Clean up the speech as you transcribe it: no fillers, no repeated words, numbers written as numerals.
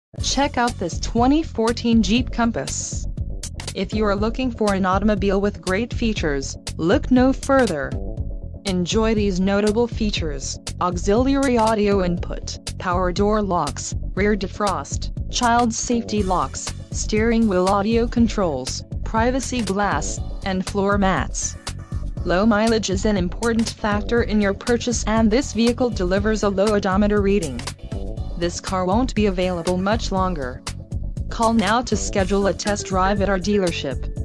Check out this 2014 Jeep Compass. If you are looking for an automobile with great features, look no further. Enjoy these notable features: auxiliary audio input, power door locks, rear defrost, child safety locks, steering wheel audio controls, privacy glass, and floor mats. Low mileage is an important factor in your purchase, and this vehicle delivers a low odometer reading. This car won't be available much longer. Call now to schedule a test drive at our dealership.